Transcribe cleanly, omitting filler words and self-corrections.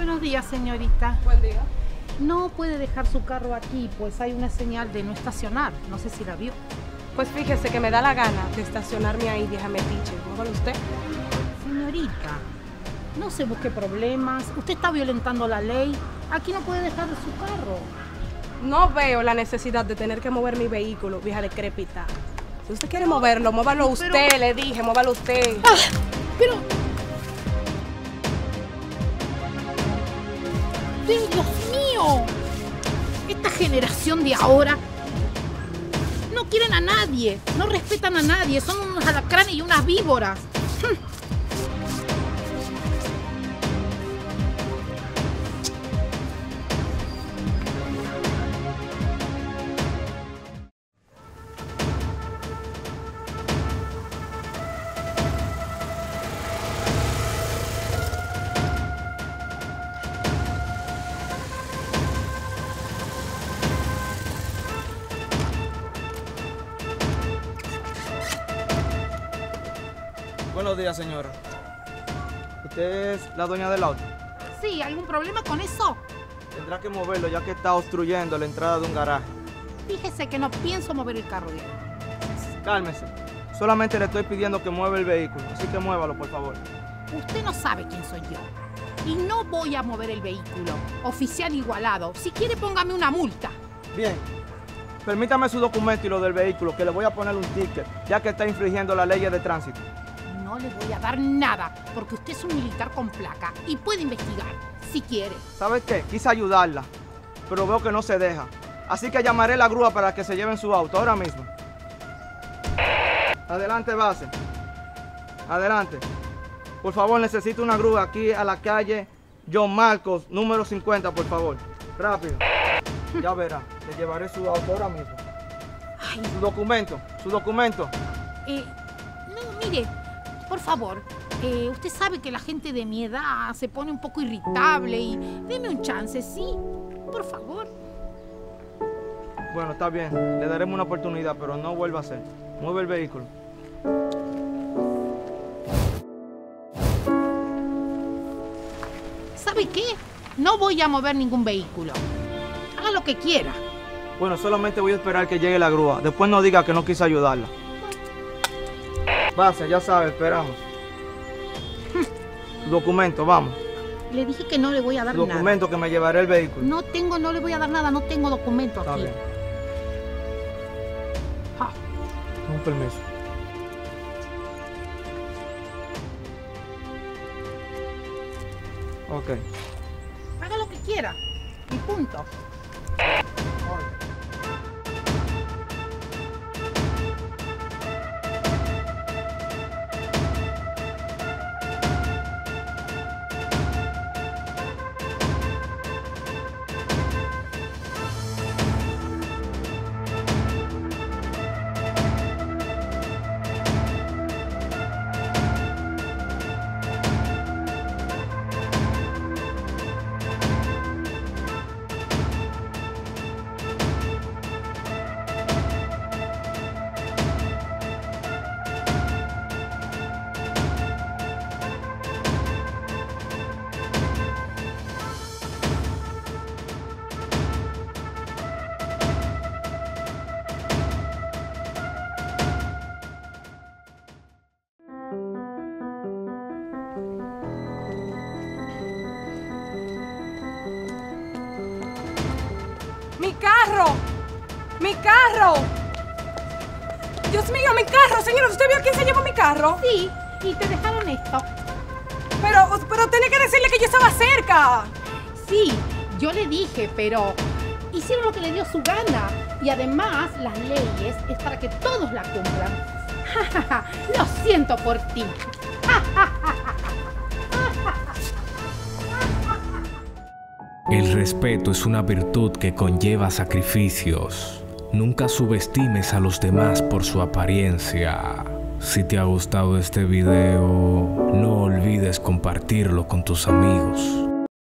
Buenos días, señorita. Buen día. No puede dejar su carro aquí, pues hay una señal de no estacionar. No sé si la vio. Pues fíjese que me da la gana de estacionarme ahí, vieja metiche. ¿No con usted? Señorita, no se busque problemas. Usted está violentando la ley. Aquí no puede dejar su carro. No veo la necesidad de tener que mover mi vehículo, vieja decrépita. Si usted quiere moverlo, móvalo usted, le dije, móvalo usted. Pero... ¡Dios mío! Esta generación de ahora no quieren a nadie, no respetan a nadie, son unos alacranes y unas víboras. Buenos días, señora. ¿Usted es la dueña del auto? Sí, ¿algún problema con eso? Tendrá que moverlo ya que está obstruyendo la entrada de un garaje. Fíjese que no pienso mover el carro bien. Cálmese. Solamente le estoy pidiendo que mueva el vehículo, así que muévalo, por favor. Usted no sabe quién soy yo. Y no voy a mover el vehículo. Oficial Igualado. Si quiere, póngame una multa. Bien. Permítame su documento y lo del vehículo, que le voy a poner un ticket, ya que está infringiendo las leyes de tránsito. No le voy a dar nada, porque usted es un militar con placa y puede investigar, si quiere. ¿Sabe qué? Quise ayudarla, pero veo que no se deja. Así que llamaré a la grúa para que se lleven su auto ahora mismo. Adelante, base. Adelante. Por favor, necesito una grúa aquí a la calle John Marcos, número 50, por favor. Rápido. Ya verá, le llevaré su auto ahora mismo. Ay. Su documento, su documento. No, mire, por favor, usted sabe que la gente de mi edad se pone un poco irritable y deme un chance, ¿sí? Por favor. Bueno, está bien, le daremos una oportunidad, pero no vuelva a hacer. Mueve el vehículo. ¿Sabe qué? No voy a mover ningún vehículo. Haga lo que quiera. Bueno, solamente voy a esperar que llegue la grúa. Después no diga que no quise ayudarla. Base, ya sabe, esperamos. Su documento, vamos. Le dije que no le voy a dar Su nada. documento, que me llevaré el vehículo. No le voy a dar nada, no tengo documento Está aquí. bien. Ah, Un permiso. Ok. haga lo que quiera. Y punto. ¡Mi carro! ¡Mi carro! ¡Dios mío, mi carro! Señora, ¿usted vio quién se llevó mi carro? Sí, y te dejaron esto. Pero tenía que decirle que yo estaba cerca. Sí, yo le dije, pero hicieron lo que le dio su gana. Y además, las leyes es para que todos la cumplan. Lo siento por ti. El respeto es una virtud que conlleva sacrificios. Nunca subestimes a los demás por su apariencia. Si te ha gustado este video, no olvides compartirlo con tus amigos.